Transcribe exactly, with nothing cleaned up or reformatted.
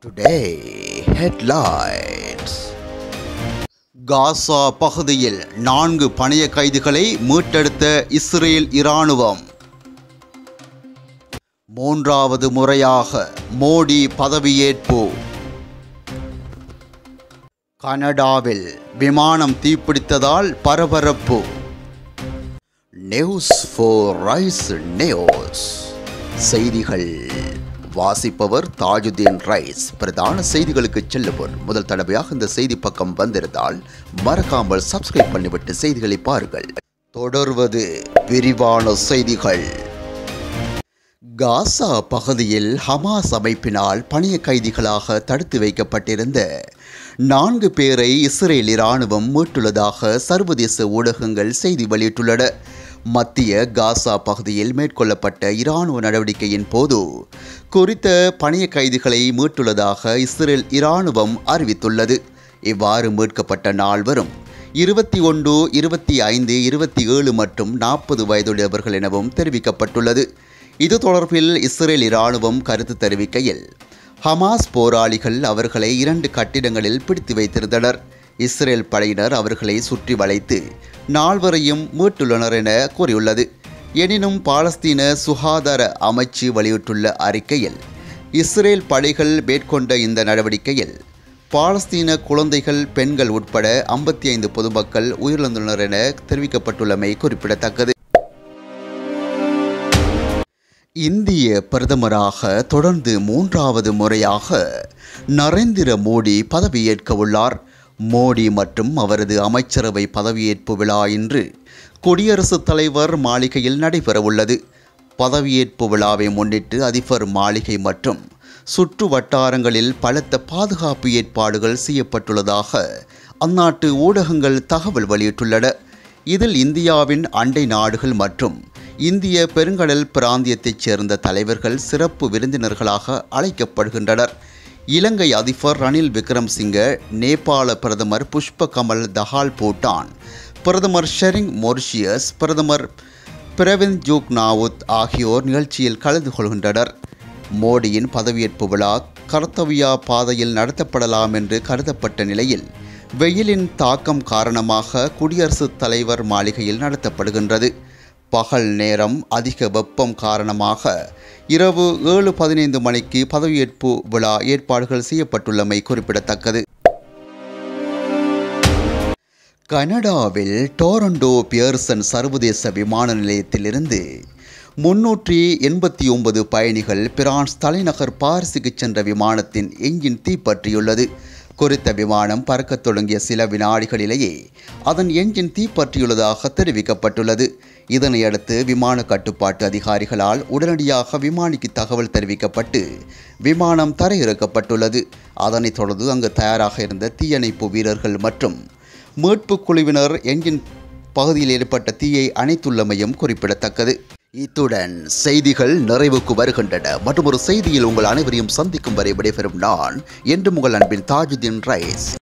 Today headlines. காசா பகுதியில் நான்கு பணைய கைதிகளை மீட்டெடுத்த இஸ்ரேல் இராணுவம். மூன்றாவது முறையாக மோடி பதவியேற்பு. கனடாவில் விமானம் தீப்பிடித்ததால் பரபரப்பு. News for rise news. செய்திகள் வாசிப்பவர் தாஜுதீன் ரைஸ். பிரதான செய்திகளுக்கு செல்லுவோர் முதல் தடவையாக இந்த செய்தி பக்கம் வந்திருந்தால் மறக்காமல் சப்ஸ்கிரைப் பண்ணிவிட்டு செய்திகளை பாருங்கள். தொடர்வது விரிவான செய்திகள். காசா பகுதியில் ஹமாஸ் அமைப்பினால் பணிய கைதிகளாக தடுத்து வைக்கப்பட்டிருந்த நான்கு பேரை இஸ்ரேல் இராணுவம் மீட்டுள்ளதாக சர்வதேச ஊடகங்கள் செய்தி வெளியிட்டுள்ளன. மத்திய காசா பகுதியில் மேற்கொள்ளப்பட்ட இராணுவ நடவடிக்கையின் போது குறித்த பணிய கைதிகளை மீட்டுள்ளதாக இஸ்ரேல் இராணுவம் அறிவித்துள்ளது. இவ்வாறு மீட்கப்பட்ட நால்வரும் இருபத்தி ஒன்று இருபத்தி ஐந்து இருபத்தி ஏழு மற்றும் நாற்பது வயதுடையவர்கள் எனவும் தெரிவிக்கப்பட்டுள்ளது. இது தொடர்பில் இஸ்ரேல் இராணுவம் கருத்து தெரிவிக்கையில், ஹமாஸ் போராளிகள் அவர்களை இரண்டு கட்டிடங்களில் பிடித்து வைத்திருந்தனர். இஸ்ரேல் படையினர் அவர்களை சுற்றி வளைத்து நால்வரையும் மீட்டுள்ளனர் என கூறியுள்ளது. எனினும் பாலஸ்தீன சுகாதார அமைச்சு வெளியிட்டுள்ள அறிக்கையில், இஸ்ரேல் படைகள் மேற்கொண்ட இந்த நடவடிக்கையில் பாலஸ்தீன குழந்தைகள், பெண்கள் உட்பட ஐம்பத்தி ஐந்து பொதுமக்கள் உயிரிழந்துள்ளனர் என தெரிவிக்கப்பட்டுள்ளமை குறிப்பிடத்தக்கது. இந்திய பிரதமராக தொடர்ந்து மூன்றாவது முறையாக நரேந்திர மோடி பதவியேற்க உள்ளார். மோடி மற்றும் அவரது அமைச்சரவை பதவியேற்பு விழா இன்று குடியரசுத் தலைவர் மாளிகையில் நடைபெறவுள்ளது. பதவியேற்பு விழாவை முன்னிட்டு அதிபர் மாளிகை மற்றும் சுற்று வட்டாரங்களில் பலத்த பாதுகாப்பு ஏற்பாடுகள் செய்யப்பட்டுள்ளதாக அந்நாட்டு ஊடகங்கள் தகவல் வெளியிட்டுள்ளன. இதில் இந்தியாவின் அண்டை நாடுகள் மற்றும் இந்திய பெருங்கடல் பிராந்தியத்தைச் சேர்ந்த தலைவர்கள் சிறப்பு விருந்தினர்களாக அழைக்கப்படுகின்றனர். இலங்கை அதிபர் ரணில் விக்ரமசிங்க, நேபாள பிரதமர் புஷ்ப கமல் தஹால், பூட்டான் பிரதமர் ஷெரிங் மொரிஷியஸ், பிரதமர் பிரவிந்த் ஜுக்நாவுத் ஆகியோர் நிகழ்ச்சியில் கலந்து கொள்கின்றனர். மோடியின் பதவியேற்பு விழா கர்த்தவ்யா பாதையில் நடத்தப்படலாம் என்று கருதப்பட்ட நிலையில் வெயிலின் தாக்கம் காரணமாக குடியரசுத் தலைவர் மாளிகையில் நடத்தப்படுகின்றது. பகல் நேரம் அதிக வெப்பம் காரணமாக இரவு ஏழு பதினைந்து மணிக்கு பதவியேற்பு விழா ஏற்பாடுகள் செய்யப்பட்டுள்ளமை குறிப்பிடத்தக்கது. கனடாவில் டொரண்டோ பியர்சன் சர்வதேச விமான நிலையத்திலிருந்து முன்னூற்றி எண்பத்தி ஒன்பது பயணிகள் பிரான்ஸ் தலைநகர் பாரிஸுக்கு சென்ற விமானத்தின் என்ஜின் தீப்பற்றியுள்ளது. குறித்த விமானம் பறக்கத் தொடங்கிய சில வினாடிகளிலேயே அதன் என்ஜின் தீப்பற்றியுள்ளதாக தெரிவிக்கப்பட்டுள்ளது. இதனையடுத்து விமான கட்டுப்பாட்டு அதிகாரிகளால் உடனடியாக விமானிக்கு தகவல் தெரிவிக்கப்பட்டு விமானம் தரையிறக்கப்பட்டுள்ளது. அதனைத் தொடர்ந்து அங்கு தயாராக இருந்த தீயணைப்பு வீரர்கள் மற்றும் மீட்பு குழுவினர் என்ஜின் பகுதியில் ஏற்பட்ட தீயை அணைத்துள்ளமையும் குறிப்பிடத்தக்கது. இத்துடன் செய்திகள் நிறைவுக்கு வருகின்றன. மற்றும் ஒரு செய்தியில் உங்கள் அனைவரையும் சந்திக்கும் வரை விடைபெறும் நான் என்றும் உங்கள் அன்பின் தாஜுதீன் ரைஸ்.